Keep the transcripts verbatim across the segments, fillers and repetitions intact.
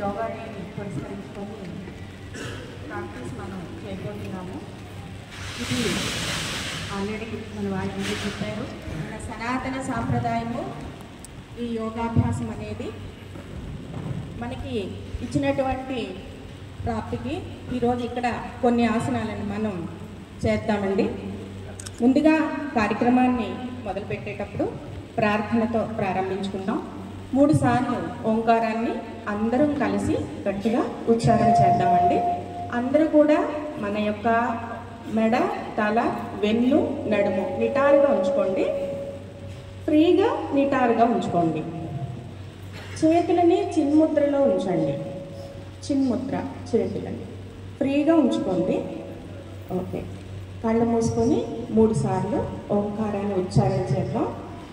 యోగా డేని పురస్కరించుకొని ప్రాక్టీస్ మనం చేయబోతున్నాము. ఇది ఆల్రెడీ మన వాళ్ళు చెప్పారు, మన సనాతన సాంప్రదాయము ఈ యోగాభ్యాసం అనేది మనకి ఇచ్చినటువంటి ప్రాప్తికి ఈరోజు ఇక్కడ కొన్ని ఆసనాలను మనం చేద్దామండి. ముందుగా కార్యక్రమాన్ని మొదలుపెట్టేటప్పుడు ప్రార్థనతో ప్రారంభించుకుందాం. మూడు సార్లు ఓంకారాన్ని అందరం కలిసి గట్టిగా ఉచ్చారణ చేద్దామండి. అందరూ కూడా మన యొక్క మెడ, తల, వెన్ను, నడుము నిటారుగా ఉంచుకోండి. ఫ్రీగా నిటారుగా ఉంచుకోండి. చేతులని చిన్ముద్రలో ఉంచండి. చిన్ముద్ర చేతులని ఫ్రీగా ఉంచుకోండి. ఓకే, కళ్ళు మూసుకొని మూడు సార్లు ఓంకారాన్ని ఉచ్చారణ చేద్దాం.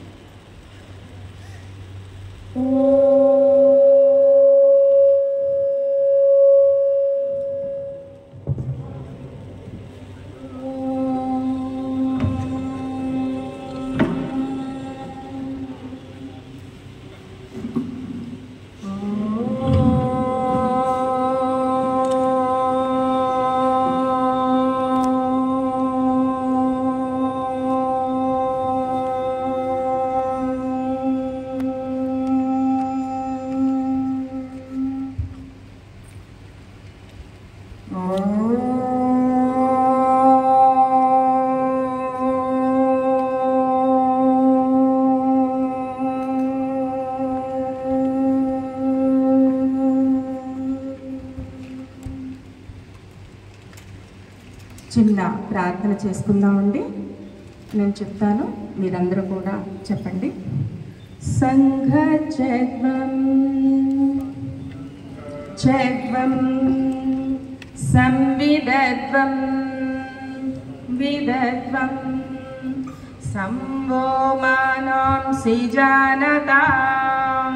చిన్న ప్రార్థన చేసుకుందామండి. నేను చెప్తాను, మీరందరూ కూడా చెప్పండి. సంఘచత్వం చత్వం సంవిదత్వం విదత్వం సంవోమానాంసి జానతాం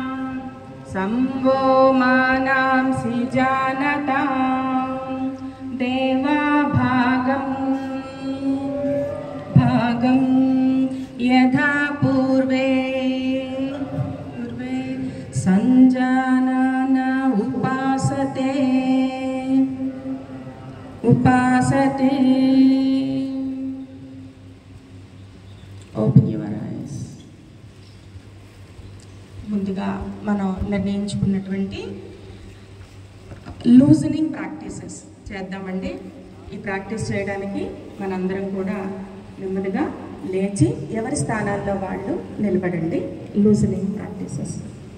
సంవోమానాంసి జానతాం దేవా భాగం భాగం యథా పూర్వే పూర్వే సంజానన ఉపాసతే ఉపాసతే. Open your eyes. ముందుగా మనం నిర్ణయించుకున్నటువంటి లూజనింగ్ ప్రాక్టీసెస్ చేద్దామండి. ఈ ప్రాక్టీస్ చేయడానికి మనందరం కూడా నెమ్మదిగా లేచి ఎవరి స్థానాల్లో వాళ్ళు నిలబడండి. Loosening practices.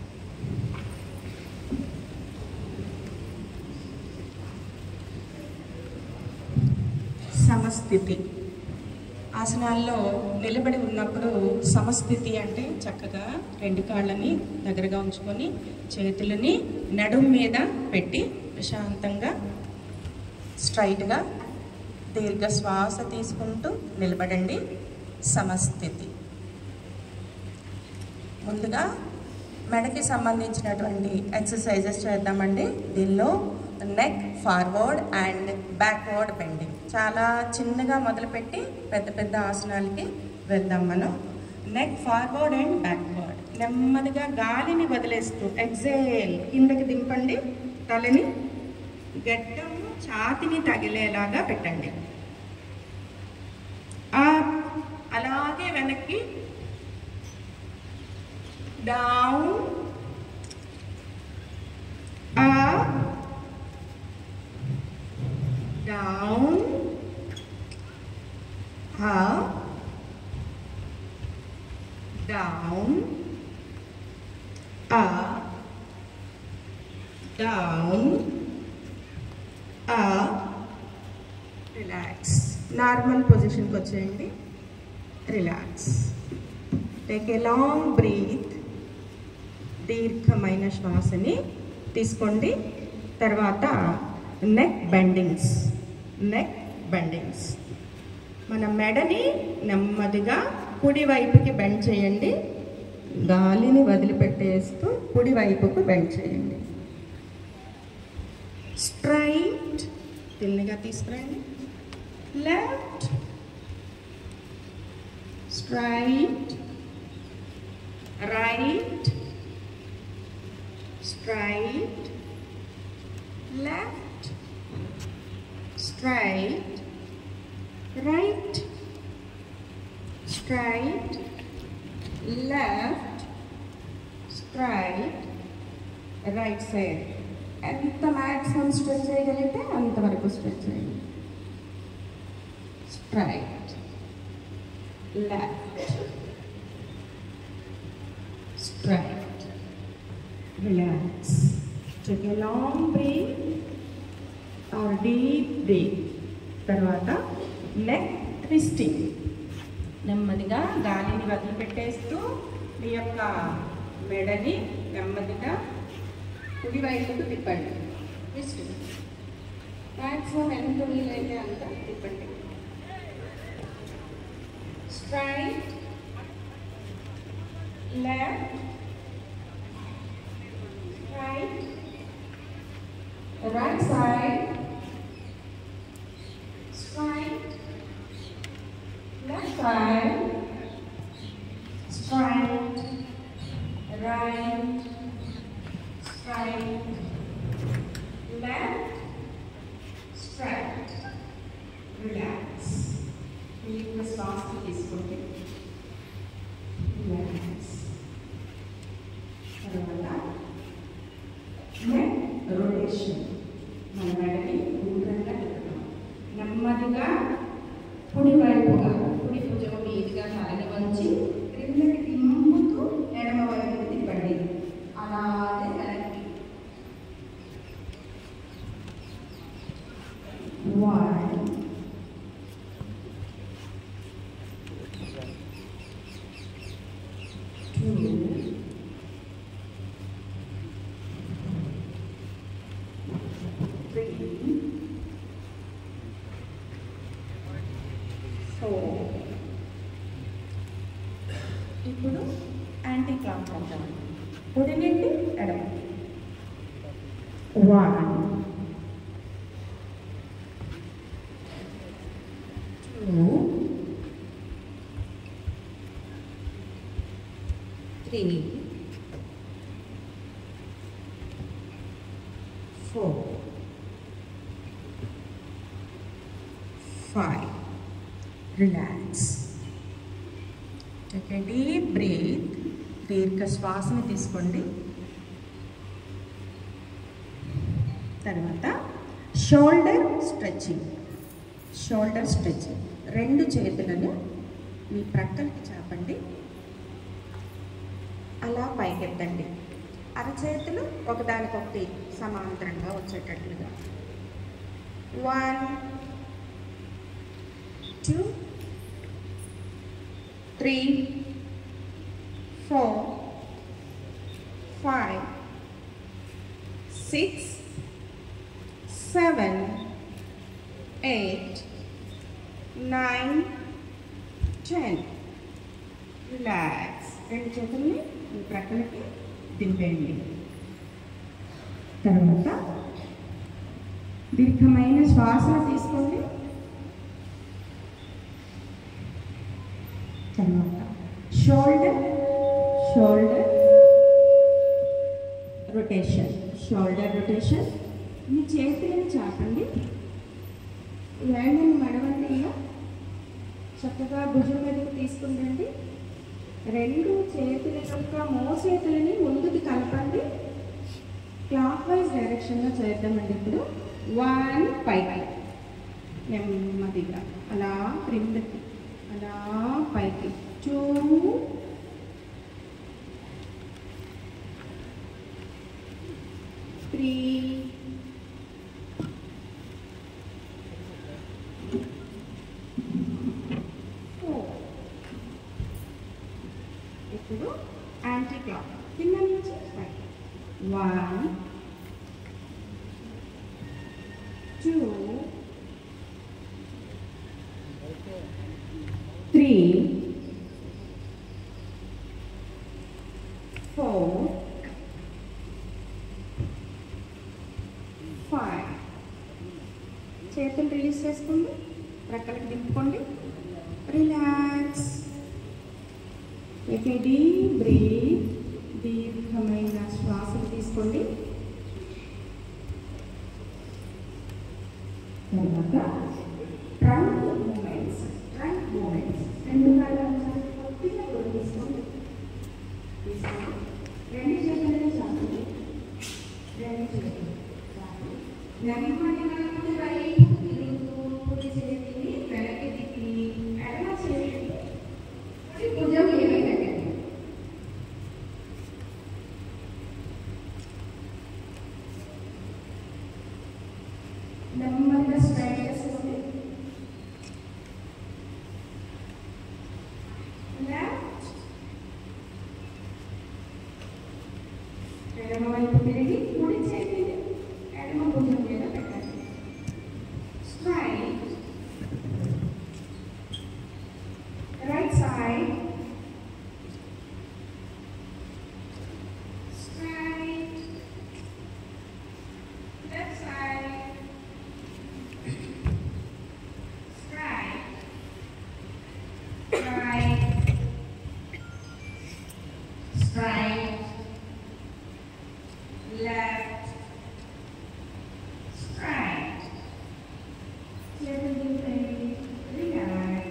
సమస్థితి ఆసనాల్లో నిలబడి ఉన్నప్పుడు సమస్థితి అంటే చక్కగా రెండు కాళ్ళని దగ్గరగా ఉంచుకొని చేతులని నడుము మీద పెట్టి ప్రశాంతంగా స్ట్రైట్గా దీర్ఘ శ్వాస తీసుకుంటూ నిలబడండి. సమస్థితి. ముందుగా మెడకి సంబంధించినటువంటి ఎక్సర్సైజెస్ చేద్దామండి. దీనిలో neck forward and backward bending. చాలా చిన్నగా మొదలుపెట్టి పెద్ద పెద్ద ఆసనాలకి వెళ్దాం మనం. Neck forward and backward. నెమ్మదిగా గాలిని వదిలేస్తూ ఎక్సేల్ కిందకి దింపండి. తలని గడ్డం ఛాతిని తగిలేలాగా పెట్టండి. అలాగే వెనక్కి down up down up down up down up. Relax. Normal పొజిషన్కి వచ్చేయండి. Relax. Take a long breath. దీర్ఘమైన శ్వాసని తీసుకోండి. తర్వాత నెక్ బెండింగ్స్. Neck bendings. మన మెడని నెమ్మదిగా కుడి వైపుకి బెండ్ చేయండి. గాలిని వదిలిపెట్టేస్తూ కుడి వైపుకు బెండ్ చేయండి. స్ట్రైట్. తిన్నగా తీసుకురండి. Left. Straight. Right. straight, left, straight, right, straight, left, straight, right side. ఎంత మ్యాక్సిమం స్ట్రెచ్ చేయగలిగితే అంతవరకు స్ట్రెచ్ చేయండి. Straight, left, straight, relax, take a long breath or deep breath. తర్వాత neck twisting. నెమ్మదిగా గాలిని వదిలిపెట్టేస్తూ మీ యొక్క మెడని నెమ్మదిగా కుడి వైపుకు తిప్పండి. ట్విస్ట్ మ్యాక్సిమం ఎంత వీలైతే అంత తిప్పండి. Straight, left, right, right side, straight, left side, straight, right, straight, left, straight, relax. Leave the శ్వాస తీసుకుంటే relax. తర్వాత నెక్ రొటేషన్. మన మెడని దూరంగా తిప్పుతాం. నెమ్మదిగా కుడి వైపుగా కుడి భుజం మీదుగా తలని వంచి క్రిందకి తిమ్ముతూ ఎడమ వైపుకి తిప్పండి. అలాగే వెనక్కి. వన్, టూ, ఇప్పుడు యాంటీ క్లాక్ అంటాం. కుడి నుండి ఎడమ. One, two, three, four, five. Relax. Take a deep breath. దీర్ఘ శ్వాసని తీసుకోండి. తర్వాత షోల్డర్ స్ట్రెచ్చింగ్. Shoulder stretching. రెండు చేతులను మీ ప్రక్కలకి చాపండి. అలా పైకెత్తండి. అరచేతులు ఒకదానికొకటి సమాంతరంగా వచ్చేటట్లుగా. One, two, three, four, five, six, seven, eight, nine, ten. Relax. రెండు చేతుల్ని మీ ప్రక్కలకి దింపేయండి. తర్వాత దీర్ఘమైన శ్వాసను తీసుకోండి. తర్వాత shoulder shoulder rotation. Shoulder rotation. మీ చేతులను చాపండి. వేళ్ళని మడవండి. ఇలా చక్కగా భుజం మీదకి తీసుకుంటండి. రెండు చేతుల యొక్క మోచేతులని ముందుకు కలపండి. క్లాక్ వైజ్ డైరెక్షన్లో చేద్దామండి. ఇప్పుడు వన్, పైకి నెమ్మదిగా అలా క్రిందకి, అలా పైకి. Two, three, four. ఇప్పుడు యాంటీ క్లాక్ కింద నుంచి పైకి. One, two, three, four, five. చేతులు రిలీజ్ చేసుకోండి. ప్రక్కలకి దింపుకోండి. Relax. Take a deep breath. దీర్ఘమైన శ్వాసలు తీసుకోండి. తర్వాత ట్రంక్ మూమెంట్స్ ట్రంక్ మూమెంట్స్ రెండు కాళ్ళు కొద్దిగా కూడా తీసుకోండి తీసుకోండి రెండు చేతులు చాలు రెండు చేతులు చాలు నెమ్మదిగా వైపు తిరుగుతూ కుడి చేతిని వెనక్కి తిప్పి ఎడమ చేతిని భుజం మీద పెట్టండి. నెమ్మదిగా స్ట్రైట్ చేసుకోండి. లెఫ్ట్ ఎడమ వైపు తిరిగి కుడి చేతిని ఎడమ భుజం మీద పెట్టండి. Straight right side straight left side straight right straight left straight gently relax.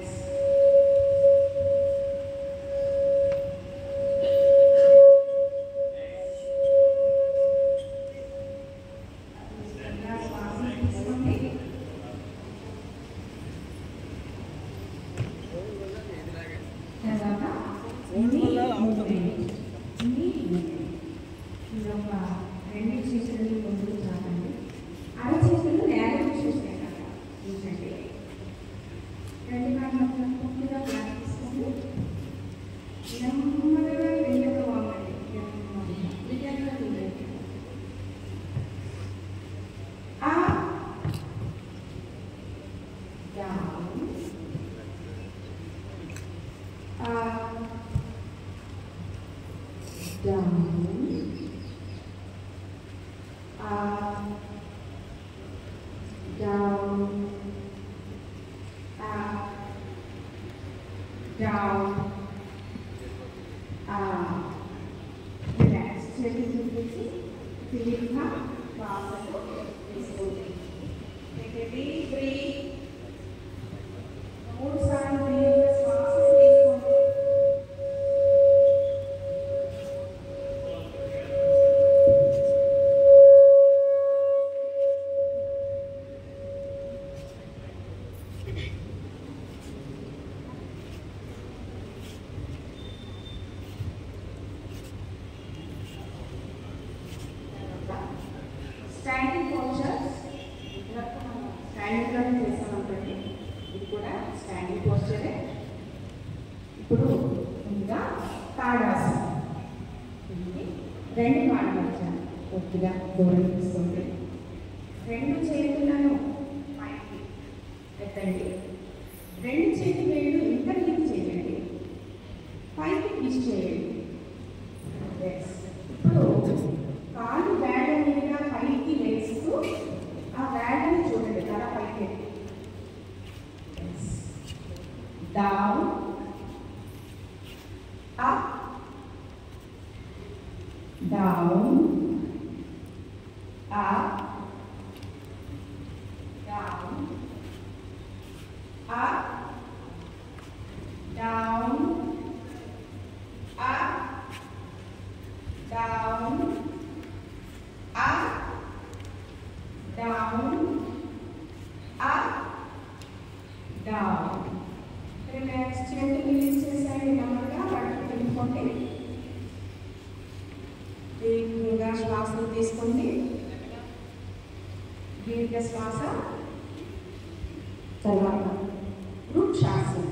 రెండు చేతులు ముందుకు చాలండి. అర చేతులు నేలకు చూస్తాయి కదా చూసండి. రెండు కాళ్ళ పూర్తిగా బ్యాక్ తీసుకోండి. నెమ్మదిగా వెనుక వామండి. విధంగా చూడండి. ఆ డౌన్ ఆ down, up, down, up, down, up. Relax. చేతులు చూపించి తిరిగిగా శ్వాసకు తీసుకోండి. Take a deep breath. మూడు సార్లు దీర్ఘ శ్వాస తీసుకోండి. స్టాండింగ్ పోస్చర్స్ స్టాండింగ్లోనే చేస్తామంటే ఇది కూడా స్టాండింగ్ పోస్చరే. ఇప్పుడు ఇంకా తాడాసనం. ఇది రెండు కాళ్ళు వచ్చాను కొద్దిగా దూరం తీసుకోండి. రెండు చేతులను పైకి ఎత్తండి. రెండు చేతి వేళ్ళు ఇంకా లింక్ చేయండి. పైకి ట్విస్ట్ చేయండి. ఇప్పుడు కాలు వేడ మీద పైకి వేస్తూ ఆ వేడని చూడండి. తల పైకి down up down up down up down up down, up, down, up, down. Relax. చేతులు రిలీజ్ చేసేయండి. నెమ్మదిగా పట్టుకు వెళ్ళిపోండి. దీర్ఘంగా శ్వాసను తీసుకోండి. దీర్ఘ శ్వాస. తర్వాత వృక్షాసనం,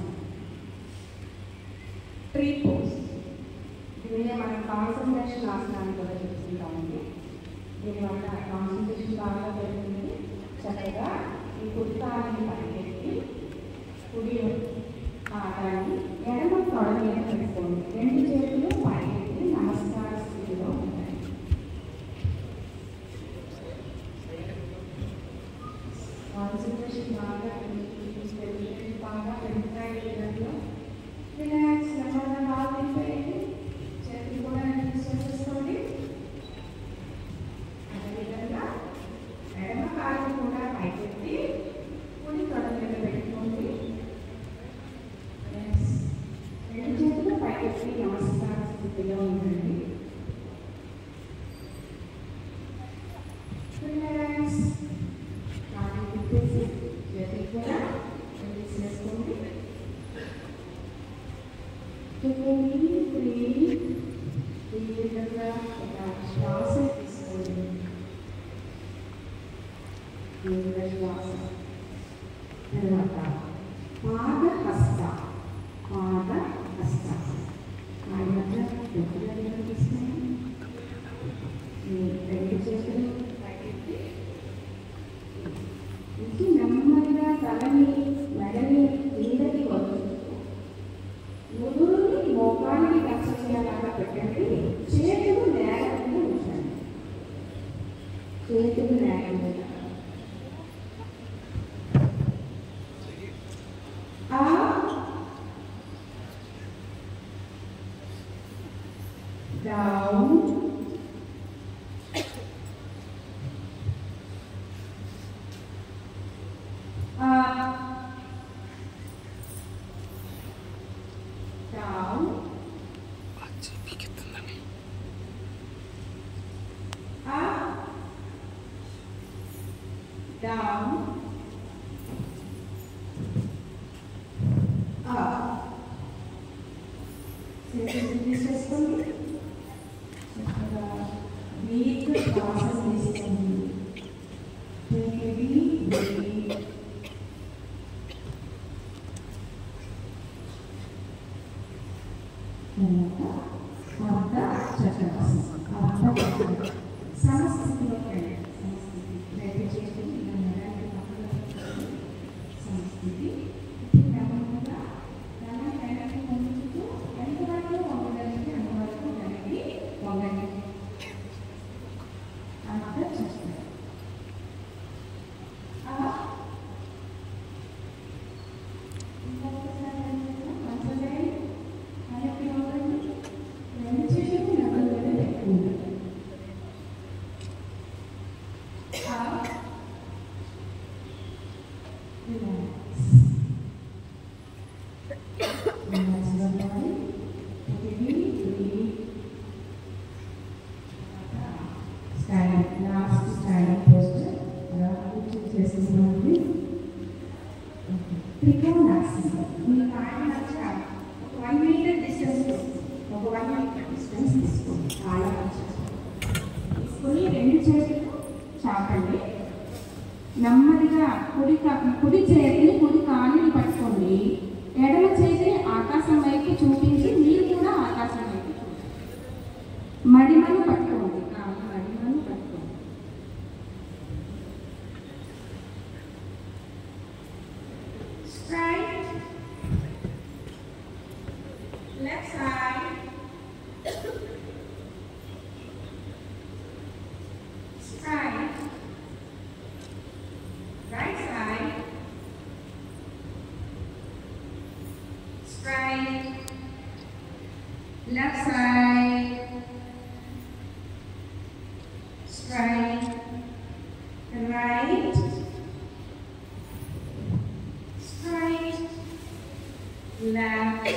ట్రీ పోజ్. దీనినే మనం కాన్సన్ట్రేషన్ ఆసనాన్ని కూడా చెప్తుంటామండి. దీనివల్ల కాన్సన్ట్రేషన్ బాగా పెరుగుతుంది. చక్కగా ఈ కుర్తాన్ని పైకెత్తి కుడి పాదాన్ని ఎడమ తొడ మీద పెట్టుకోండి. రెండు చేతులు పైకెత్తి నమస్కార స్థితిలో ఉంటాయి. కాన్సన్ట్రేషన్ బాగా పెరుగుతుంది. బాగా పెరుగుతాయి. విధంగా రిలాక్స్. నెమ్మదిగా బాగా అయిపోయింది. చేతులు కూడా రిలీజ్ చేసేసుకోండి. అదేవిధంగా ఎడమ కాలు కూడా పైకెత్తి దీర్ఘంగా ఒక శ్వాస తీసుకోండి. దీర్ఘ శ్వాస. తర్వాత పాద హస్త పాద హస్త కాడి వద్ద దగ్గర తీసుకోండి. మీ రెండు చేతులు పైకి ఇది నెమ్మదిగా తలని మెడని కిందకి వదులుతూ ముదురుని మోకాలిని టచ్ చేయాలన్నా పెట్టండి. చేతులు నేల మీద ఉంచండి. చేతులు నేల మీద. Down down, up, down, up. చేతులు తీసేసుకోండి. చక్కగా వీక్ శ్వాస తీసుకోండి. అర్ధ చక్రాసనం. అర్ధ చక్రం సమస్థితిలో సమస్థితి రైతు చేసుకుని సమస్థితి. నెమ్మదిగా తల వెనక్కి వంచుతూ ఎంతవరకు వంగడానికి అంతవరకు వెనక్కి వంగండి. అర్ధ చక్రం. త్రికోణాసనం. మీ కాళ్ళ మధ్య ఒక వన్ మీటర్ డిస్టెన్స్ ఒక వన్ మీటర్ డిస్టెన్స్ తీసుకోండి. కాళ్ళ మధ్య తీసుకొని రెండు చేతులు చాపండి. నెమ్మదిగా కుడి కుడి చేతిని కుడి కాళ్ళని పట్టుకోండి. ఎడమ చేతిని ఆకాశం వైపు చూపించి మీరు కూడా ఆకాశం వైపు చూడండి. మడిమను పట్టుకోండి. మడిమను పట్టుకోండి. Straight, left side, straight, right side, straight, left side, straight, right, straight, left,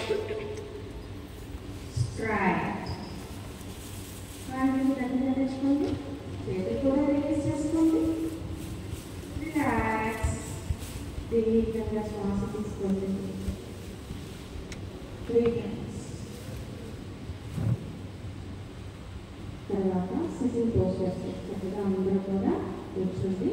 straight. కాళ్ళు దగ్గర తెచ్చుకోండి. చేతులు కూడా రిలీజ్ చేసుకోండి. రిలాక్స్. దీర్ఘంగా శ్వాస తీసుకోండి. Three times. తర్వాత సిట్టింగ్ పోస్చర్. చక్కగా అందరూ కూడా కూర్చోండి.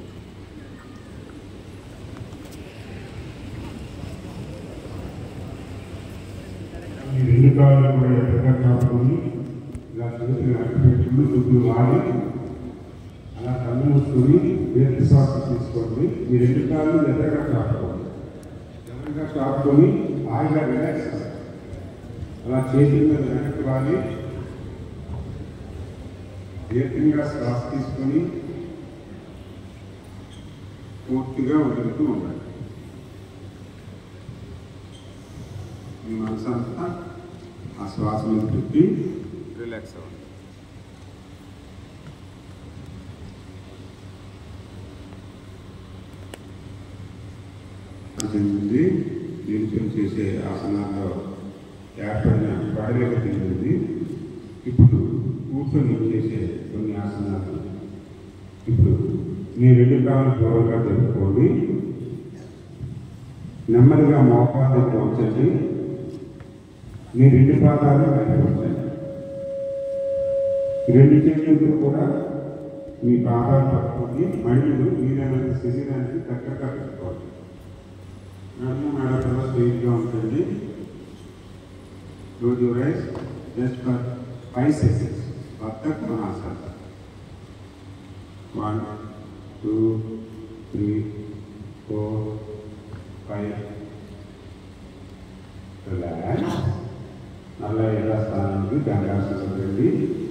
రెండు కాళ్ళు కూడా ఎక్కడిగా కాపుకొని ఇలా చేతులు అడ్డు పెట్టుకుని చుట్టూ వాడి అలా కళ్ళు మూసుకొని దీర్ఘ శ్వాస తీసుకోండి. ఈ రెండు కాళ్ళు ఎదురుగా కాపుకోండి. ఎదురుగా కాపుకొని హాయిగా రిలాక్స్ అలా చేతుల మీద వెనక్కి వాడి దీర్ఘంగా శ్వాస తీసుకొని పూర్తిగా వదులుతూ ఉండాలి. మీ మనసు అంతా ఆ శ్వాస మీద పెట్టి రిలాక్స్ అవ్వండి. చెందింది నిత్యం చేసే ఆసనాల్లో ఏర్పడిన పడలేక చెందింది. ఇప్పుడు కూర్చొని చేసే కొన్ని ఆసనాలు. ఇప్పుడు మీ రెండు కాళ్ళు దూరంగా జరుపుకోండి. నెమ్మదిగా మోకాలు దగ్గర ఉంచండి. మీ రెండు పాదాలు కనిపించాయి. రెండు చేతులతో కూడా మీ పాదాలు పట్టుకొని మళ్ళీ మీరైనంత శరీరానికి చక్కగా పెట్టుకోవాలి. నడుము మేడ కూడా స్ట్రెయిట్గా ఉంటుంది. Close your eyes just for five seconds. బద్ధక కొనాసాన. One two three four five. Relax. నల్ల ఎల్ల స్థానానికి గంగాసనం రండి.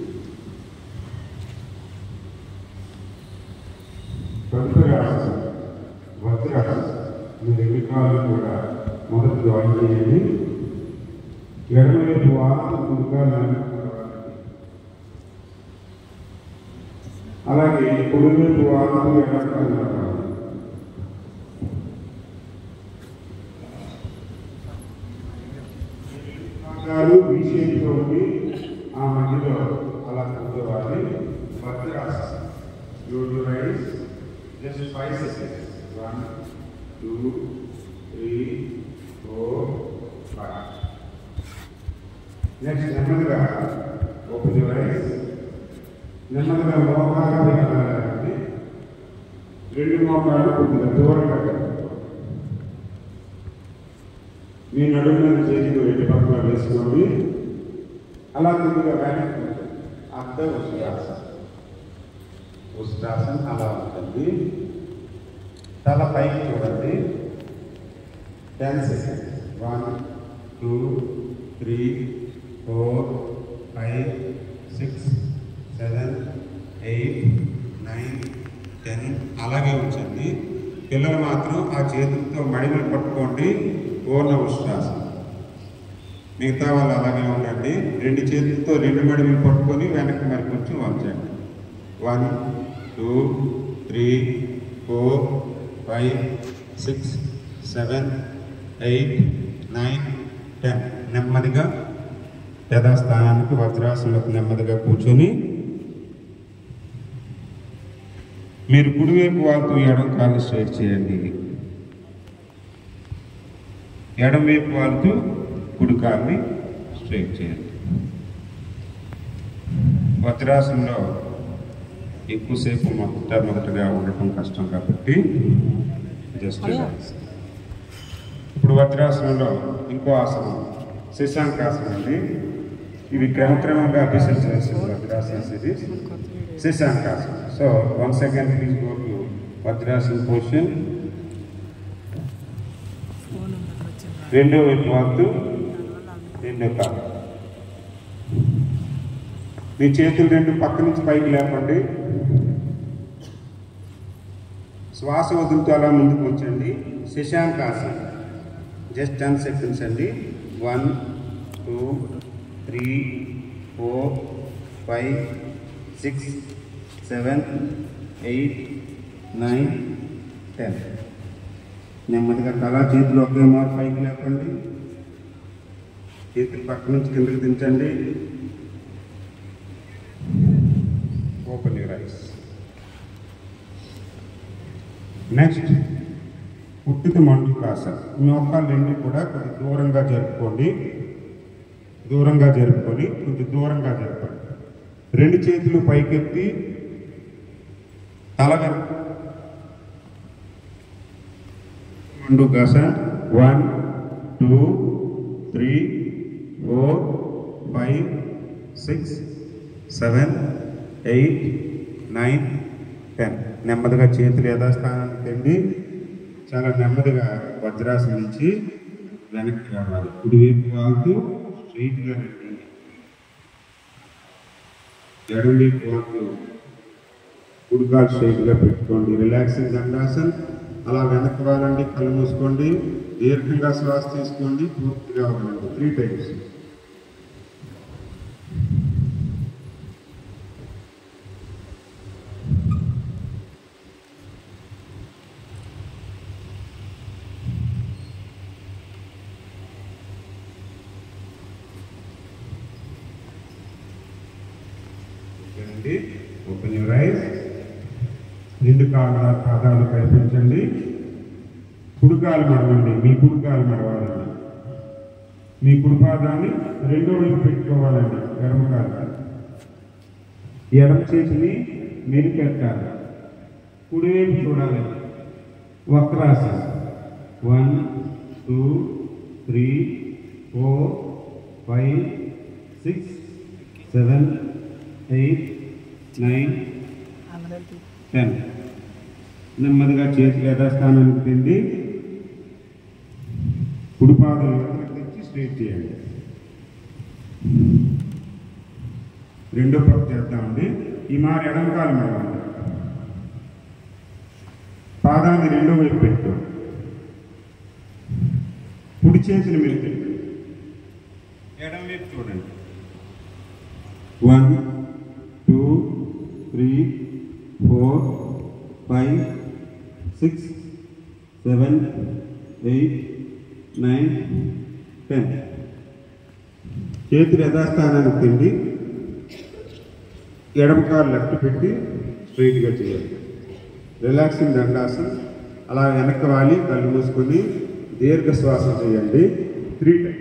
తదుపరి ఆసనం వజ్రాసనం. మీ రెండు కాళ్ళు కూడా మొదటి జాయిన్ చేయండి. ఎడమవైపు వాహనం ముందుగా అలాగే కుడివైపు వాహనం ఎడమ విషయంతో ఉండి ఆ మధ్యలో అలా కూర్చోవాలి. వజ్రాసనం. Use your eyes just five seconds. One two three four five. Next నెమ్మదిగా ఓపెన్ యువర్ ఐస్. నెమ్మదిగా మోకాలు వెళ్ళాలండి. రెండు మోకాలు కొద్దిగా దూరంగా కలుపుకోవాలి. మీ నడుము మీద చేతితో రెండు పక్కన వేసుకోండి. అలా కొద్దిగా వెనక్కి అర్ధ ఉష్ట్రాసనం. ఉష్ట్రాసనం అలా ఉంటుంది. తల పైకి చూడండి. Ten seconds. One two three four five six seven eight nine ten. అలాగే ఉంచండి. పిల్లలు మాత్రం ఆ చేతులతో మడిమలు పట్టుకోండి. పూర్ణ ఉష్ట్రాసనం. మిగతా వాళ్ళు అలాగే ఉండండి. రెండు చేతులతో రెండు మడిమలు పట్టుకొని వెనక్కి మరి కొంచెం వంచండి. One two three four five six seven eight nine ten. నెమ్మదిగా యథాస్థానానికి వజ్రాసనంలోకి నెమ్మదిగా కూర్చొని మీరు కుడివైపు వాళ్తూ ఎడం కాళ్ళు స్ట్రైట్ చేయండి. ఎడం వైపు వాళ్తూ కుడి కాళ్ళని స్ట్రైట్ చేయండి. వజ్రాసనంలో ఎక్కువసేపు మొదట మొదటగా ఉండటం కష్టం కాబట్టి జస్ట్ ఇప్పుడు వజ్రాసనంలో ఇంకో ఆసనం శశాంకాసనం అండి. ఇవి క్రమక్రమంగా అభ్యసించాల్సిన వజ్రాసన సిరీస్ శశాంకాసనం. So one second please go to వజ్రాసన పొజిషన్. రెండో వైపు వాడుతూ రెండో కాలు. మీ చేతులు రెండు పక్క నుంచి పైకి లేపండి. శ్వాస వదులుతూ అలా ముందుకు వచ్చండి. శశాంకాసనం జస్ట్ టెన్ సెకండ్స్ అండి. One two three four five six seven eight nine ten. నెమ్మదిగా తల చేతులు ఒకే మారు పైకి లేపండి. చేతులు పక్క నుంచి కిందకి దించండి. Open your eyes. నెక్స్ట్ ఉట్టిత మండుకాసనం. మోకాలు రెండు కూడా కొంచెం దూరంగా జరుపుకోండి. దూరంగా జరుపుకొని కొంచెం దూరంగా జరపండి. రెండు చేతులు పైకెత్తి తల వెనక్కి. మండుకాసనం. One two three four five six seven eight nine ten. నెమ్మదిగా చేతులు యథాస్థానానికి తెండి. చాలా నెమ్మదిగా వజ్రాసనం నుంచి వెనక్కి రావాలి. కుడివైపు వాళ్తూ స్ట్రైట్గా రండి. ఎడమవైపు వాళ్తూ కుడికాలు స్ట్రైట్గా పెట్టుకోండి. రిలాక్సింగ్ దండాసన్. అలా వెనక్కి వాలండి. కళ్ళు మూసుకోండి. దీర్ఘంగా శ్వాస తీసుకోండి. పూర్తిగా వదలండి. Three times. Open your eyes. రెండు కాళ్ళ పాదాలు కనిపించండి. కుడికాలు మడవండి. మీ కుడికాలు మడవాలండి. మీ కుడిపాదాన్ని రెండో వైపు పెట్టుకోవాలండి. ఎడమకాలు ఎడమ చేతిని మెరిపెట్టాలి. కుడివైపు చూడాలండి. వక్రాసన. One two three four five six seven eight nine ten. నెమ్మదిగా చేతులు యథాస్థానానికి తిండి కుడిపాదం తెచ్చి స్ట్రైట్ చేయండి. రెండో పక్క చేద్దామండి. ఈ మారి ఎడమకాలు మడవండి. పాదాన్ని రెండో వైపు పెట్టు. కుడి చేతిని మెలిపెట్టు. ఎడమ వైపు చూడండి. One two three four five six seven eight nine ten. చేతులు యథాస్థానానికి తిండి ఎడమకాలు లెఫ్ట్ పెట్టి స్ట్రైట్గా చేయాలి. రిలాక్సింగ్ దండాసన్. అలా వెనక్కి వాలి కళ్ళు మూసుకొని దీర్ఘ శ్వాస చేయండి. Three times.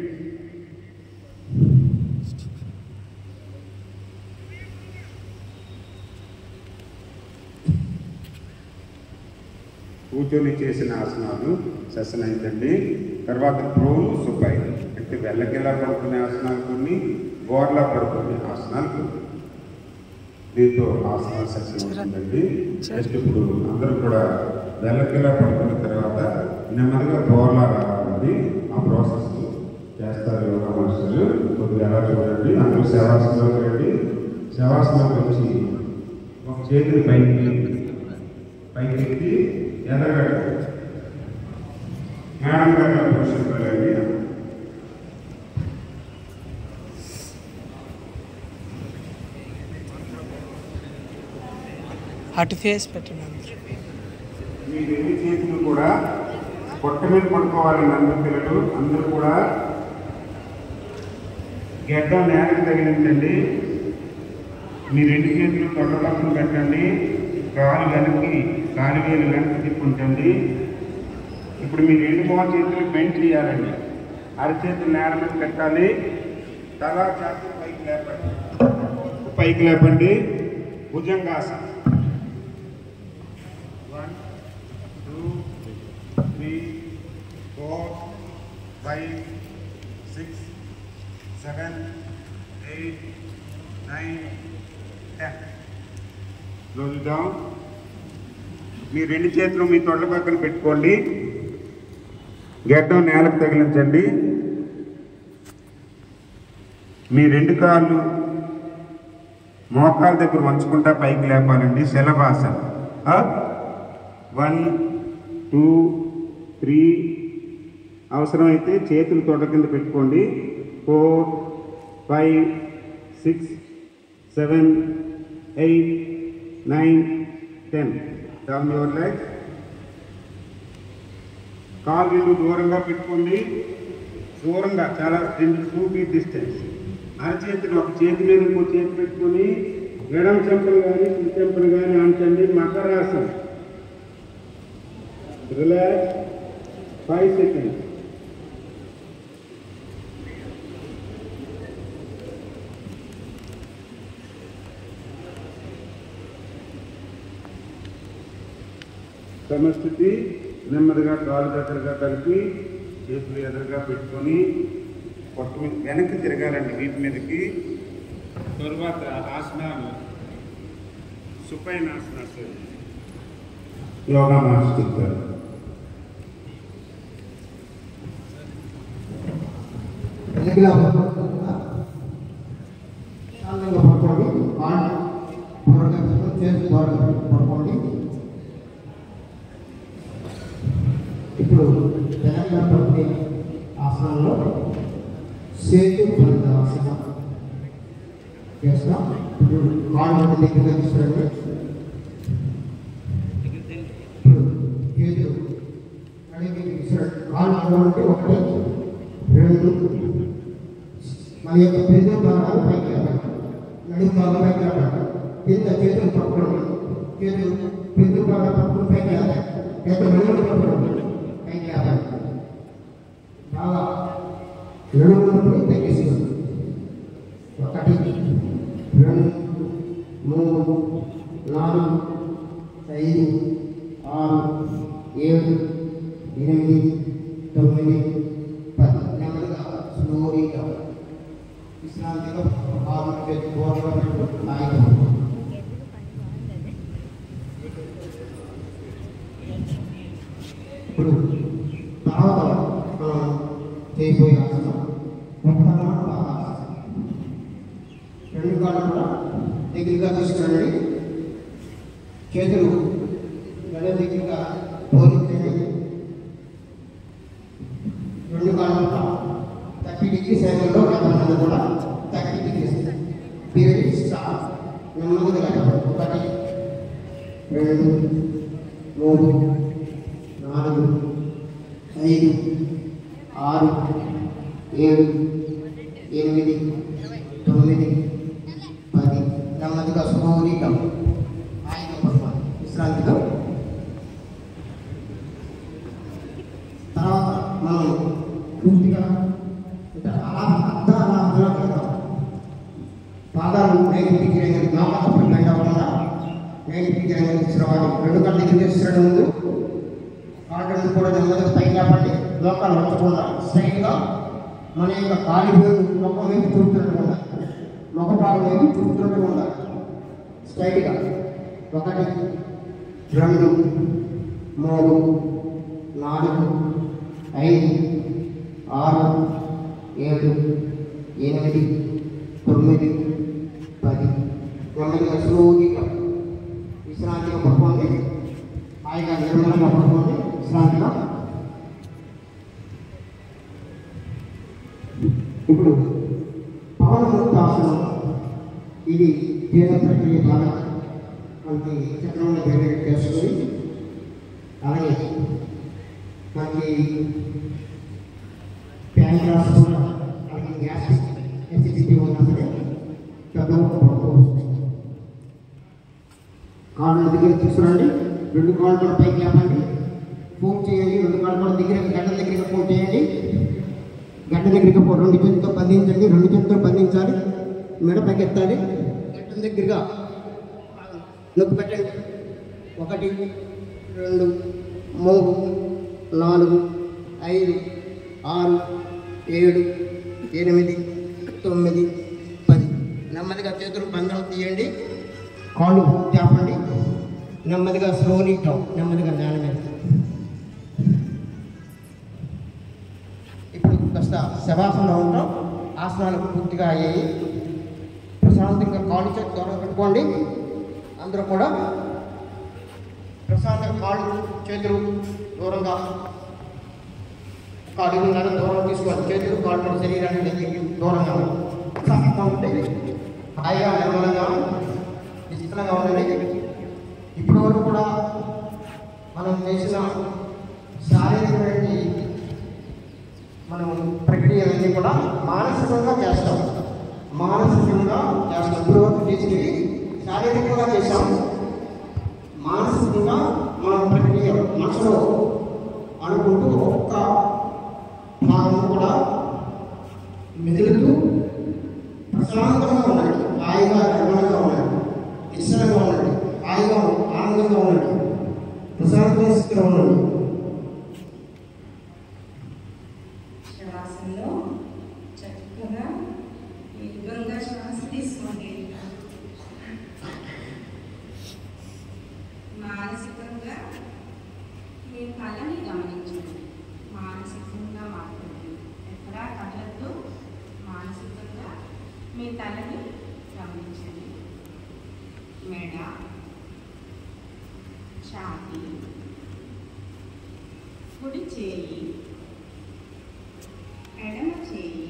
కూర్చొని చేసిన ఆసనాలు సెషన్ అయిందండి. తర్వాత ప్రోలు సుపై అంటే వెళ్ళకిలా పడుకునే ఆసనాలు కొన్ని, గోర్లా పడుకునే ఆసనాలు కొన్ని. దీంతో ఆసనాల సెషన్ ఉంటుందండి. జస్ట్ ఇప్పుడు అందరూ కూడా వెళ్ళకిలా పడుకున్న తర్వాత నెమ్మదిగా గోర్లా రావాలండి. ఆ ప్రాసెస్ చేస్తారు యోగా మాస్టర్లు. కొద్దిగా ఎలా చూడండి. అందరూ శవాసనంలోకి రండి. శవాసనంలోకి వచ్చి ఒక చేతిని పైకి పైకి ఎత్తి ఎదగండి. మేడం గారు క్వశ్చన్ వెళ్ళండి. అటు ఫేస్ పెట్టండి. మీ రెండు చేతులు కూడా పొట్ట మీద పడుకోవాలని అందరూ పిల్లలు అందరూ కూడా గడ్డం నేలకు తగిలించండి. మీ రెండు చేతులు తొడ పక్కన పెట్టండి. కాలు వెనక్కి కాలు వేలు వెనక్కి తిప్పుంటండి. ఇప్పుడు మీ రెండు మోహ చేతులు బెండ్ చేయాలండి. అరచేతులు నేల మీద పెట్టాలి. తల చేతులు పైకి లేపండి. పైకి లేపండి. భుజంగాసన. One two three four five six seven eight nine ten. రోజుదాం. మీ రెండు చేతులు మీ తొడల పక్కన పెట్టుకోండి. గడ్డం నేలకు తగిలించండి. మీ రెండు కాళ్ళు మోకాళ్ళ దగ్గర వంచుకుంటా పైకి లేపాలండి. శలభాసన. One two three. అవసరమైతే చేతులు తొడ కింద పెట్టుకోండి. Four five six seven eight nine ten. Down your legs. కాలు రెండు దూరంగా పెట్టుకోండి. దూరంగా చాలా రెండు టూ ఫీట్ డిస్టెన్స్. అరచేతులు ఒక చేతి మీద ఇంకో చేతి పెట్టుకొని ఎడమ చెంపలు కానీ కుడి చెంపలు కానీ ఆంచండి. మకరాసన. రిలాక్స్. Five seconds. సమస్థితి. నెమ్మదిగా కాలు దగ్గరగా కలిపి చేతులు ఎదురుగా పెట్టుకొని పొట్టు మీద వెనక్కి తిరగాలండి. వీపు మీదకి. తరువాత ఆసనాలు సుపైన ఆసనాలు యోగా మాస్టర్ చెప్తారు. పడుకోండి. ఇప్పుడు తెలంగాణ పడుకునే ఆసనంలో సేతు ఆసనం చేస్తాం. ఇప్పుడు కాళ్ళు దగ్గరగా తీసుకోండి. ఇప్పుడు చేతులు కాళ్ళు అంటే ఒకటి రెండు మన యొక్క పెద్ద భాగాలు పైకి నడుము భాగం పైకి రావాలి. కింద చేతులు పట్టుకోండి. చేతులు పెద్ద భాగం పట్టుకుని పైకి రావాలి. పెద్ద మెడలు పట్టుకోండి. పైకి రావాలి. బాగా నడుమునొప్పి తగ్గిస్తుంది. ఒకటి, రెండు, మూడు, నాలుగు, ఐదు, ఆరు, ఏడు, ఎనిమిది, తొమ్మిది, పది. నెమ్మదిగా స్లోగా విశ్రాంతిగా ఆరు బోర్డులో పెట్టు. ఇప్పుడు తర్వాత మనం చేయబోయే ఆసనం ఉత్తమ పాదాసనం. రెండు కాళ్ళు కూడా దగ్గరగా తీసుకురండి. చేతులు గడ దగ్గరగా పోలించండి. రెండు కాళ్ళు కూడా థర్టీ డిగ్రీ సైకిల్లో లేకపోతే కూడా థర్టీ డిగ్రీస్ పీరియడ్ స్టార్ట్. నెమ్మదిగా లేకపోతే ఒకటి, రెండు, మూడు, నాలుగు, ఐదు, ఆరు, ఏడు, ఎనిమిది, తొమ్మిది, పది. నెమ్మదిగా స్లోగా హాయిగా పడుకోండి విశ్రాంతిగా. తర్వాత మనం పూర్తిగా అలా అర్థం అలా పెడతాం. పాదాలు నైన్టీకి రంగు నామకప్పుడు బయట అవ్వకుండా నైన్టీకి రంగు తీసుకురావాలి. రెండు కళ్ళు దగ్గర తీసుకురావడం ముందు కాళ్ళు కూడా నెమ్మదిగా పైకి లేపండి. లోకాలు వచ్చకుండా స్ట్రైట్గా మన యొక్క కాలి వేలు ముఖం వైపు చూపుతున్నట్టు ఉండాలి. ముఖ భాగం వైపు చూపుతున్నట్టు ఉండాలి స్ట్రైట్గా. ఒకటి, రెండు, మూడు, నాలుగు, ఐదు, ఆరు, ఏడు, ఎనిమిది, తొమ్మిది, పది. నెమ్మదిగా స్లోగా విశ్రాంతిగా పడుకోండి. హాయిగా నిర్మలంగా పడుకోండి విశ్రాంతిగా. ఇప్పుడు పవనముక్తాసనం. ఇది జీవన ప్రక్రియ బాగా మనకి చక్రంలో జనరేట్ చేస్తుంది. అలాగే మనకి ప్యాంక్రాస్ కూడా మనకి గ్యాస్ట్రిక్ ఎసిడిటీ ఉన్నా సరే పెద్దగా పడుకోవచ్చు. కాళ్ళు దగ్గర తీసుకురండి. రెండు కాళ్ళు కూడా పైకి లేపండి. ఫోన్ చేయండి. రెండు కాళ్ళు కూడా దగ్గర గడ్డ దగ్గరగా ఫోన్ చేయండి. గడ్డ దగ్గరగా పో రెండు చేతులతో బంధించండి. రెండు చేతులతో బంధించాలి. మెడ పైకి ఎత్తాలి. గడ్డ దగ్గరగా నొక్కి పెట్టండి. ఒకటి, రెండు, మూడు, నాలుగు, ఐదు, ఆరు, ఏడు, ఎనిమిది, తొమ్మిది, పది. నెమ్మదిగా చేతులు బంధం తీయండి. కాళ్ళు చేపండి. నెమ్మదిగా స్లోలీ డౌన్. నెమ్మదిగా నేల మీద. ఇప్పుడు కాస్త శవాసనంలో ఉంటాం. ఆసనాలు పూర్తిగా అయ్యాయి. ప్రశాంతంగా కాళ్ళు చేతి దూరం పెట్టుకోండి. అందరూ కూడా ప్రశాంతంగా కాళ్ళు చేతులు దూరంగా ఒక అడుగున్నర దూరం తీసుకోవాలి. చేతులు కాళ్ళు శరీరానికి దూరంగా ప్రశాంతంగా ఉంటుంది. హాయిగా నిర్మలంగా నిశ్చితంగా ఉండండి. ఇప్పటి వరకు కూడా మనం చేసిన శారీరకమైన మనం ప్రక్రియలన్నీ కూడా మానసికంగా చేస్తాం. మానసికంగా చేస్తాం. ఇప్పటి వరకు చేసి శారీరకంగా చేసాం. మానసికంగా మన ప్రక్రియ మనసులో అనుకుంటూ ఒక్క భాగం కూడా మెదులుతూ ప్రశాంతంగా ఉండండి. హాయిగా నిర్మలంగా ఉండండి. నిశ్చలంగా ఉండండి. హాయిగా ఆనందంగా ఉండండి. ప్రశాంతమైన స్థితిలో ఉండండి. శ్వాసలో చక్కగా దీర్ఘంగా శ్వాస తీసుకోండి. మానసికంగా మీ కళని గమనించండి. మానసికంగా మాట్లాడండి. ఎక్కడా కళ్ళతో మానసికంగా మీ తలని గమనించండి. మెడ, ఛాతీ, కుడి చేయి, ఎడమ చేయి,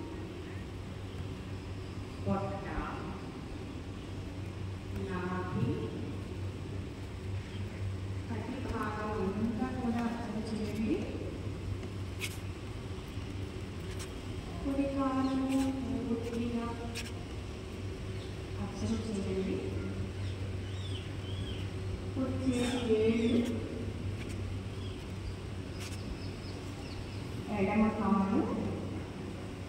పొట్ట, నాభి, కటి భాగం అంతా కూడా అర్థం చేయండి. కుడి కాలు పూర్తిగా అర్థం చేయండి. కుడి చేయి వేళ్ళు, ఎడమ కాలు,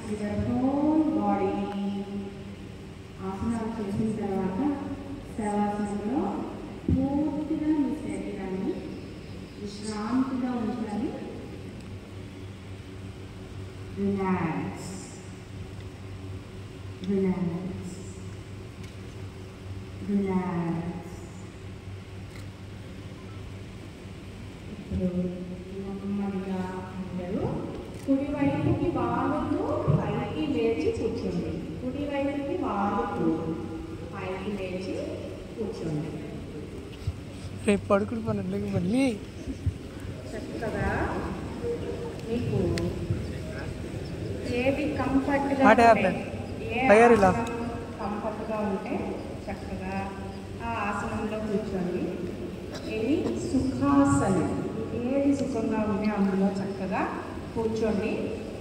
యువర్ హోల్ బాడీ. ఆసనాలు చేసిన తర్వాత శవాసనంలో పూర్తిగా మీ శరీరాన్ని విశ్రాంతిగా ఉంచాలి. Relax relax relax. ఇప్పుడు నెమ్మదిగా అందరూ కుడివైపుకి వాలుతూ పైకి లేచి కూర్చోండి. కుడివైపుకి వాలుతూ పైకి లేచి కూర్చోండి. రేపు పడుకుని పనులు మళ్ళీ చక్కగా మీకు ఏది కంఫర్ట్గా What ఉంటే, happened? ఏ Fire ఇలా? ఆసనం కంఫర్ట్గా ఉంటే చక్కగా ఆ ఆసనంలో కూర్చోండి. ఇది సుఖాసనం. ఏది సుఖంగా ఉంటే అందులో చక్కగా కూర్చోండి.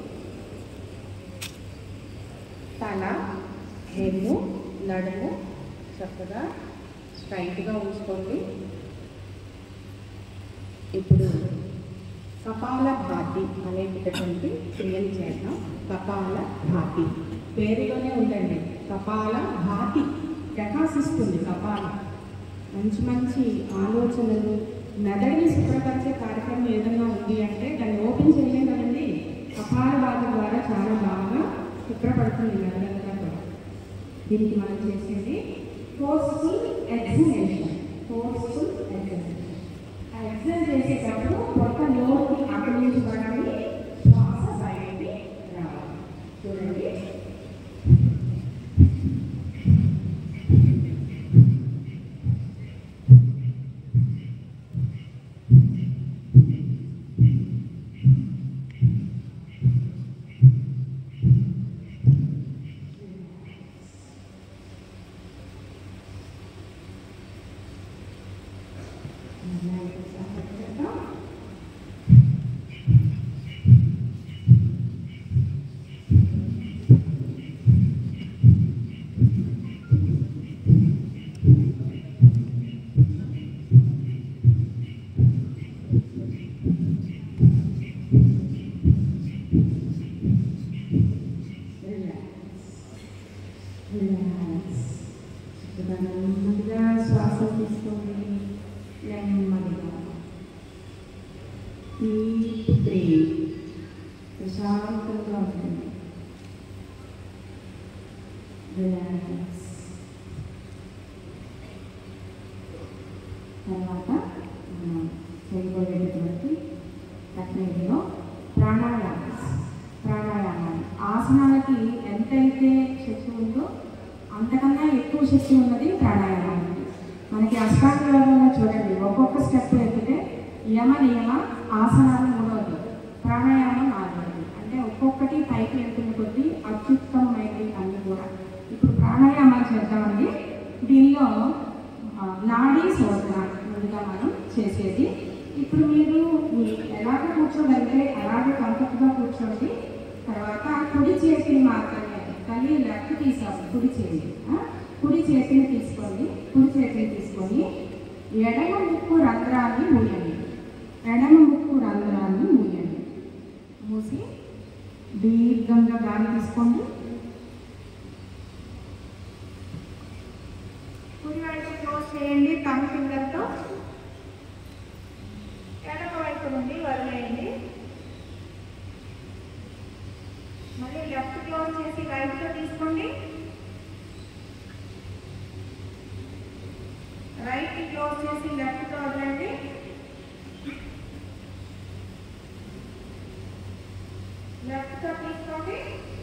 తల, హెమ్ము, నడుము చక్కగా స్ట్రైట్గా ఉంచుకోండి. ఇప్పుడు కపాల భాతి అనేటటువంటి క్రియలు చేద్దాం. కపాల భాతి పేరులోనే ఉందండి. కపాల భాతి ప్రకాశిస్తుంది. కపాలం మంచి మంచి ఆలోచనలు, మెదడుని శుభ్రపరిచే కార్యక్రమం ఏదైనా ఉంది అంటే దాన్ని ఓపెన్ చేయలేం కదండి. కపాల భాతి ద్వారా చాలా బాగా శుభ్రపడుతుంది మెదడంతా కూడా. దీనికి మనం చేసేది ఫోర్స్ఫుల్ ఎక్సలేషన్. Forceful exhalation. ఆ ఎక్సల్ చేసేటప్పుడు కొత్త నోరుని ఆక్రమించబడాలి, శ్వాస బయటికి రావాలి. చూడండి. నెమ్మదిగా శ్వాస తీసుకోండి. నెమ్మదిగా డీప్ బ్రీత్. ప్రశాంతంగా ఉంటుంది. రిలాక్స్. తర్వాత మనం చేయబోయేటటువంటి టెక్నిక్లో ప్రాణాయామం. ప్రాణాయామాలు ఆసనాలకి ఎంతైతే శక్తి ఉందో అంతకన్నా ఎక్కువ శక్తి ఉన్నది ప్రాణాయామానికి. మనకి అష్టాంగ యోగంలో చూడండి, ఒక్కొక్క స్టెప్ ఎక్కితే యమ నియమ ఆసనాలు మూడవది, ప్రాణాయామం నాలుగవది. అంటే ఒక్కొక్కటి పైకి వెళ్తున్న కొద్దీ అత్యుత్తమమైనవి అన్నీ కూడా. ఇప్పుడు ప్రాణాయామాలు చేద్దామండి. దీనిలో నాడీ శోధన ముందుగా మనం చేసేది. ఇప్పుడు మీరు ఎలాగ కూర్చోగలిగితే అలాగే కంఫర్ట్గా కూర్చోండి. తర్వాత కుడి చేతిని మాత్రమే కానీ లెఫ్ట్ తీసాము. కుడి చేతి కుడి చేతిని తీసుకోండి. కుడి చేతిని తీసుకొని ఎడమ ముక్కు రంధ్రాన్ని మూయండి. ఎడమ ముక్కు రంధ్రాన్ని మూయండి. మూసి దీర్ఘంగా గాలి తీసుకోండి. కుడి వైపు క్లోజ్ చేయండి థంబ్ ఫింగర్తో. ఎడమ వైపు నుండి వదిలేయండి. మళ్ళీ లెఫ్ట్ క్లోజ్ చేసి రైట్తో తీసుకోండి. రైట్ క్లోజ్ చేసి లెఫ్ట్తో వదలండి. లెఫ్ట్తో తీసుకోండి.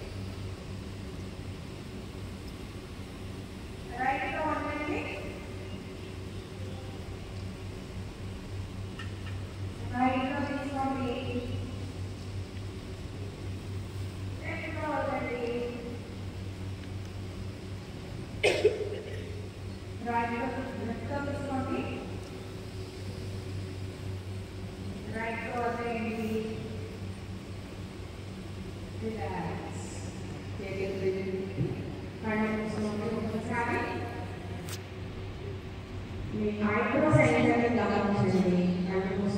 రైట్తో వదలండి. రైట్తో తీసుకోండి.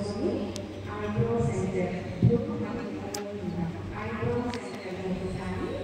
Eyebrow centre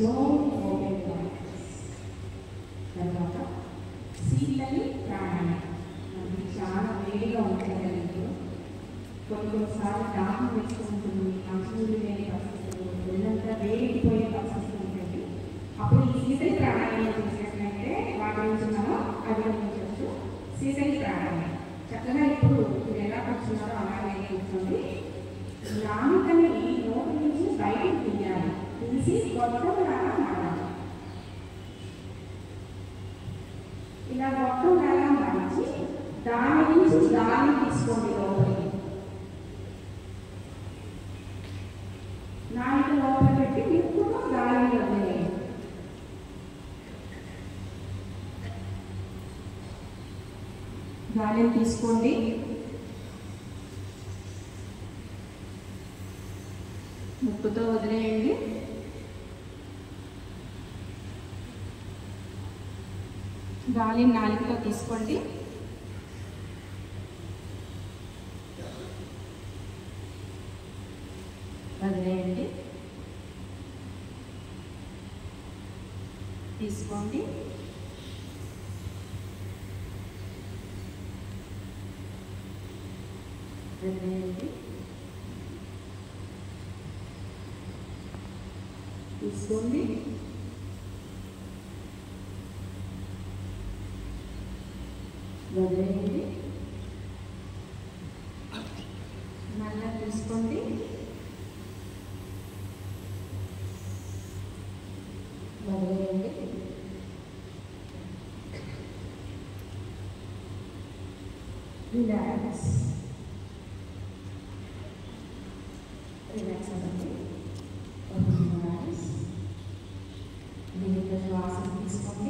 slowly open your eyes. తర్వాత శీతలి ప్రాణాయామం. మనకి చాలా వేడిగా ఉంటుంది ఇప్పుడు. కొన్ని కొన్నిసార్లు దాహం వేసుకుంటుంది, మంచినీళ్ళు లేని పరిస్థితులు, ఒళ్ళంతా వేడిపోయే పరిస్థితి ఉంటుంది. అప్పుడు ఈ శీతలి ప్రాణాయామం చేసినట్లయితే వాటి నుంచి మనం అధిగమించవచ్చు. శీతలి ప్రాణాయామం చక్కగా ఇప్పుడు మీరు ఎలా కూర్చున్నారో అలాగే కూర్చోండి. నాలుకని నోటి నుంచి బయటకు తీయాలి, తీసి గొట్టం లాగా మారాలి. ఇలా గొట్టం లాగా మార్చి దాని నుంచి గాలి తీసుకోండి లోపలికి. నాలుగు లోపల పెట్టి ఇప్పుడు గాలి వదిలేయండి. గాలిని తీసుకోండి. ముక్కుతో వదిలేయండి. గాలిని నాలుగుతో తీసుకోండి. వదిలేయండి. తీసుకోండి. వదిలేయండి. తీసుకోండి. వదిలేయండి. మళ్ళా తీసుకోండి. వదిలేయండి. రిలాక్స్ రిలాక్స్ అవ్వండి. దీంట్లో శ్వాస తీసుకోండి.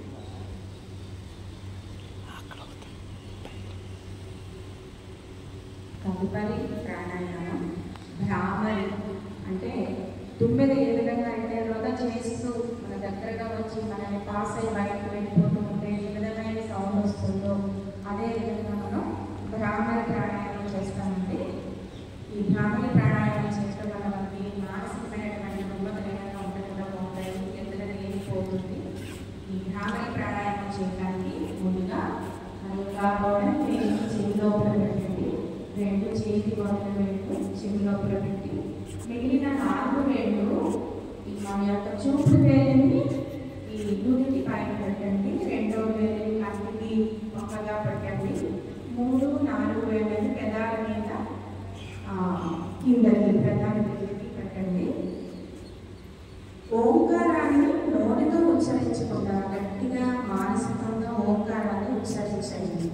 తదుపరి ప్రాణాయామం భ్రామరి. అంటే తుమ్మెద ఏ విధంగా అయితే వృధ చేస్తూ మన దగ్గరగా వచ్చి మనల్ని పాస్ అయ్యి బయటకు వెళ్ళిపోతూ ఉంటే ఏ విధమైన సౌండ్ వస్తుందో అదే విధంగా మనం భ్రామరి ప్రాణాయామం చేస్తామండి. ఈ భ్రామరి ప్రాణాయామం చేయడం వల్ల మనకి మానసికమైనటువంటి రుగ్మతలు ఏమైనా ఉండకుండా పోతాయి, ఎదురు లేనిపోతుంది. ఈ భ్రామరి ప్రాణాయామం చేయడానికి ముందుగా మన యొక్క గోడని చెవి లోపల పెట్టండి. రెండు చేతి గోడల వేళ్ళు చెవి లోపల పెట్టి మిగిలిన నాలుగు వేళ్ళు ఈ మన యొక్క చూపుడు వేలిని ఈ నుదిటి పైన పెట్టండి. రెండో వేలిని కంటికి పక్కగా పెట్టండి. మూడు నాలుగు వేళ్ళని పెదాల మీద కిందకి ప్రధాన దగ్గరికి పెట్టండి. ఓంకారాన్ని నోటితో ఉచ్చరించకుండా గట్టిగా మానసికంగా ఓంకారాన్ని ఉచ్చరించండి.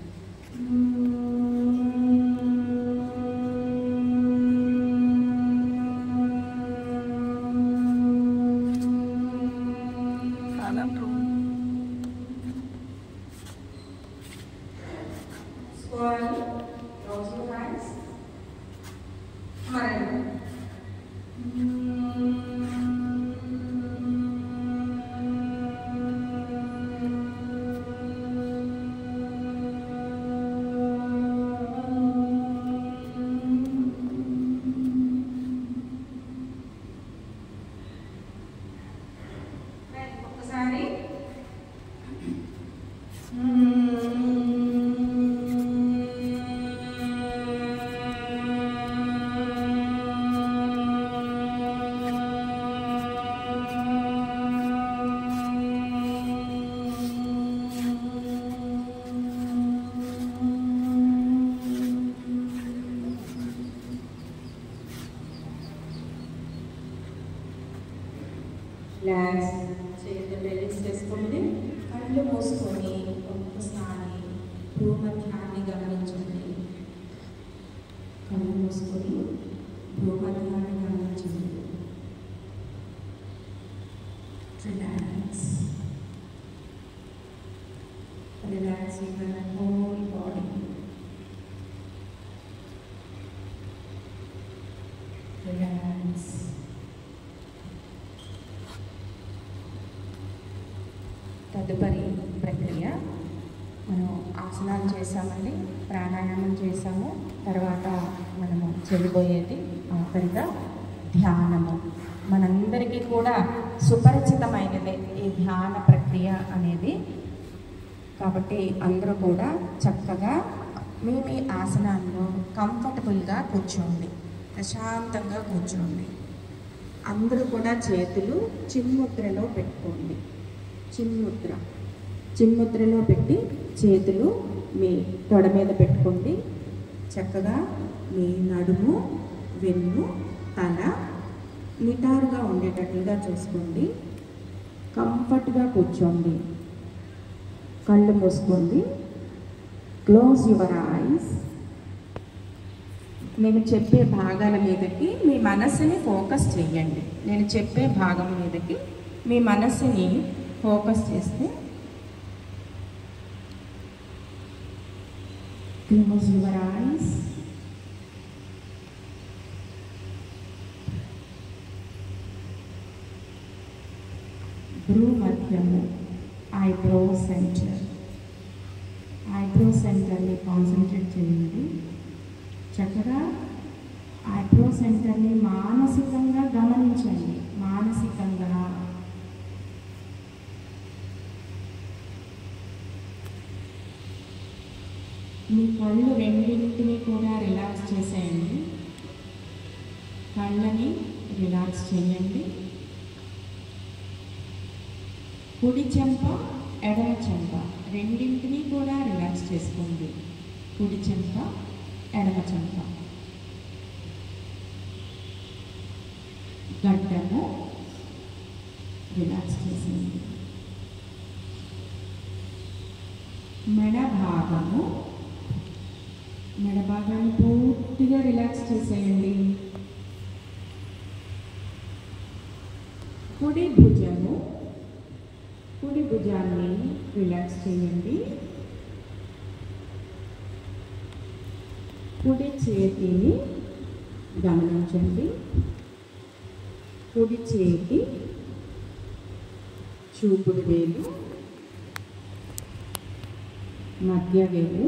రిలాక్స్ చేతులు రిలీజ్ చేసుకోండి. కళ్ళు మూసుకొని ఒక్కసారి భూమధ్యాన్ని గమనించండి. కళ్ళు మూసుకొని భూమధ్యాన్ని గమనించండి. Relax relax your whole body. Relax. తదుపరి ప్రక్రియ మనం ఆసనాలు చేసామండి, ప్రాణాయామం చేసాము. తర్వాత మనము చెడిపోయేది ఆఖరిగా ధ్యానము. మనందరికీ కూడా సుపరిచితమైనదే ఈ ధ్యాన ప్రక్రియ అనేది. కాబట్టి అందరూ కూడా చక్కగా మీ మీ ఆసనాల్లో కంఫర్టబుల్గా కూర్చోండి, ప్రశాంతంగా కూర్చోండి. అందరూ కూడా చేతులు చిన్ముద్రలో పెట్టుకోండి. చిన్ముద్ర చిన్ముద్రలో పెట్టి చేతులు మీ తొడ మీద పెట్టుకోండి. చక్కగా మీ నడుము, వెన్ను, తల నిటారుగా ఉండేటట్లుగా చూసుకోండి. కంఫర్ట్గా కూర్చోండి. కళ్ళు మూసుకోండి. Close your eyes. నేను చెప్పే భాగాల మీదకి మీ మనసుని ఫోకస్ చేయండి. నేను చెప్పే భాగం మీదకి మీ మనసుని ఫోకస్ చేస్తే క్లోజ్ యువర్ ఐస్. బ్రూ మధ్యము, ఐబ్రో సెంటర్. ఐబ్రో సెంటర్ని కాన్సన్ట్రేట్ చేయండి. చక్కగా ఐబ్రో సెంటర్ని మానసికంగా గమనించండి. మానసికంగా మీ కళ్ళు రెండింటిని కూడా రిలాక్స్ చేసేయండి. కళ్ళని రిలాక్స్ చేయండి. కుడి చెంప, ఎడమ చెంప రెండింటినీ కూడా రిలాక్స్ చేసుకోండి. కుడి చెంప, ఎడమ చెంప. గడ్డము రిలాక్స్ చేసేయండి. మెడ భాగము, మెడ భాగాన్ని పూర్తిగా రిలాక్స్ చేసేయండి. కుడి భుజము, కుడి భుజాన్ని రిలాక్స్ చేయండి. కుడి చేతిని గమనించండి. కుడి చేతి చూపుడు వేలు, మధ్య వేలు,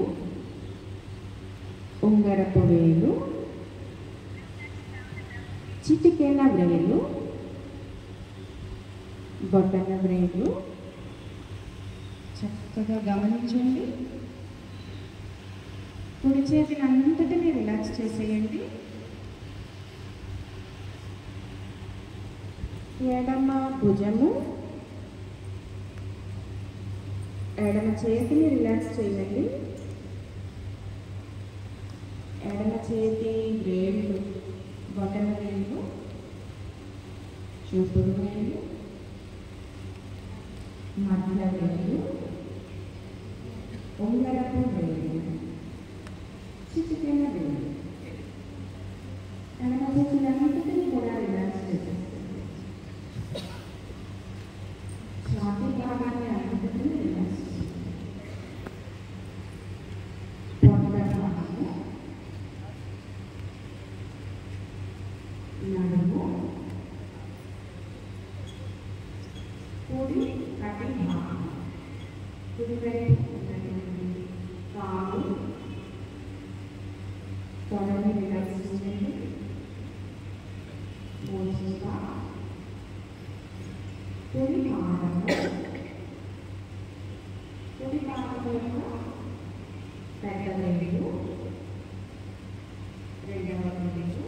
ఉంగరపు వేలు, చిటికెన వేలు, బొటన వేలు చక్కగా గమనించండి. కుడి చేతిని అంతటిని రిలాక్స్ చేసేయండి. ఎడమ భుజము, ఎడమ చేతిని రిలాక్స్ చేయండి. ఎడమ చేతి వేళ్ళు, బొటన వేలు, చూపుడు వేలు, మధ్య వేలు, ఉంగరపు వేలు, చిటికెన వేలు. ఎడమ చేతులన్నిటిని కూడా రిలాక్స్ చేసేస్తుంది. ఛాతీ భాగాన్ని అంతటిని రిలాక్స్ చేస్తుంది. పొట్ట భాగము, నడుము, కుడి కటి భాగం, కుడి వైపు ఉన్నటువంటి కాలు, తొడని రిలాక్స్ చేయండి. మోచేత, కుడి పాదము, కుడి పాదము యొక్క పెద్ద వేలు, రెండవ వేలు,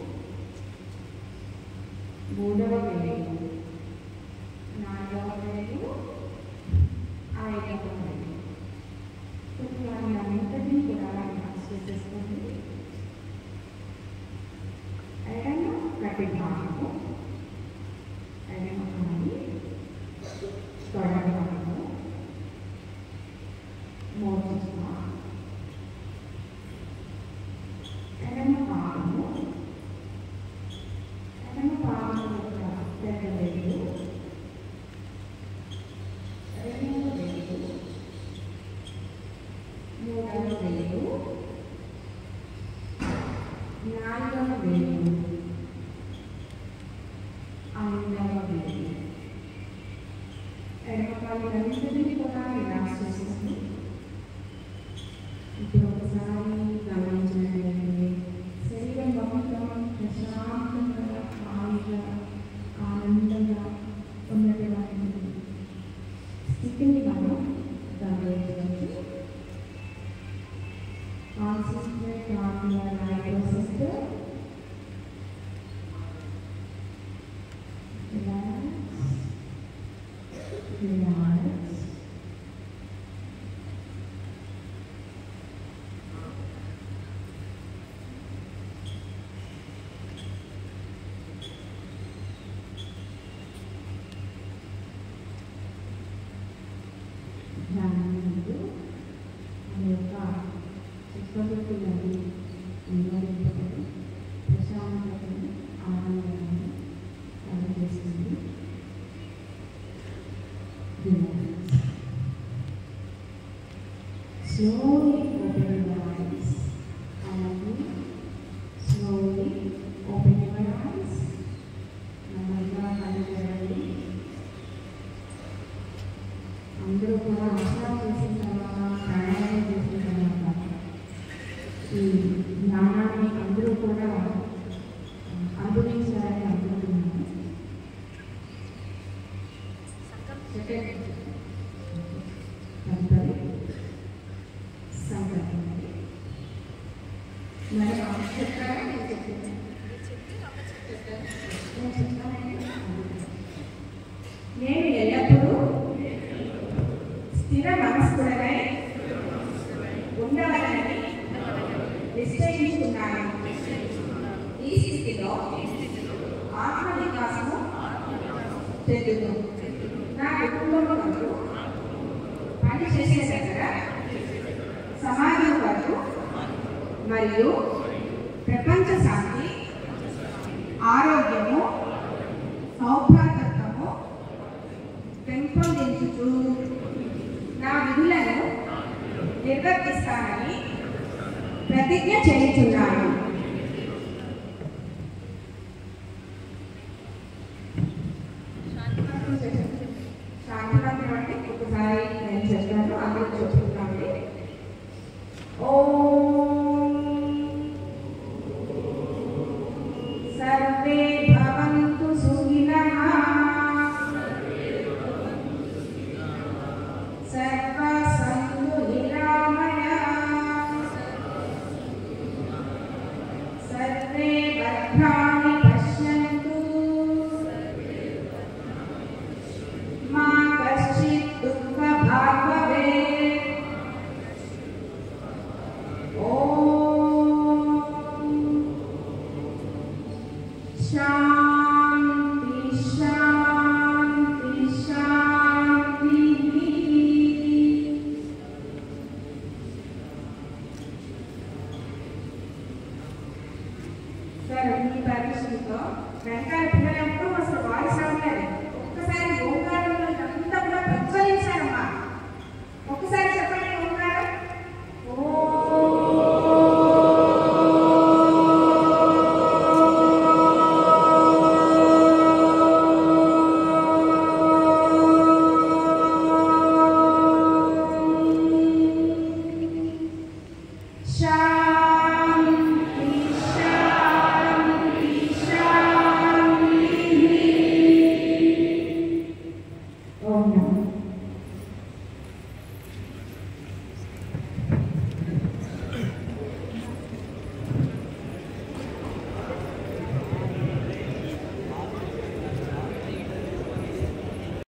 మూడవ వేలు, నాలుగవ వేలు, ఐదవ వేలు. వారిని అన్నింటినీ కూడా రిలాక్స్ చేసేసుకోండి. ఎడమ కటి భాగము, ఎడమ కాలి, తొడ భాగము, మోచేత, ఎడమ భాగము, ఎడమ భాగము యొక్క పెద్ద వేలు, రెండవ వేలు, మూడవ వేలు, నాలుగవ వేలు, ఐదవ వేలు. ఎడమ కాలులన్నింటినీ కూడా రిలాక్స్ చేసేసి ఇప్పుడు ఒకసారి గమనించినట్లయితే శరీరం మొత్తం ప్రశాంతంగా హాయిగా వీటిని మనం గమనించవచ్చు. Concentrate on your microcystem. Relax. Relax. ధ్యానంలో మన యొక్క చిత్తవృత్తులను నివారింపబడి ప్రశాంతతను ఆనందాన్ని కలుగజేస్తుంది. Slowly open your eyes. అలాగే slowly open your eyes. నెమ్మదిగా కళ్ళు తెరవండి. అందరూ కూడా ఆసనం చేసిన తర్వాత ప్రాణాయామం చేసిన తర్వాత ఈ జ్ఞానాన్ని అందరూ కూడా అనుభవించాలని అనుకుంటున్నాను. తదుపరి సంకల్పం. మరి చెప్తారా నేను చెప్తాను నేను చెప్తానండి. నేను ఎల్లప్పుడూ స్థిర మనస్కుడనై ఉండవాలని నిశ్చయించుకున్నాను. ఈ స్థితిలో ఆత్మ వికాసము చెందును. నా కుటుంబం కొరకు పని చేసే దగ్గర సమాజం కొరకు మరియు ప్రపంచ శాంతి, ఆరోగ్యము, సౌభాగ్యత్వము పెంపొందించుతూ నా విధులను నిర్వర్తిస్తానని ప్రతిజ్ఞ చేయుచున్నాను.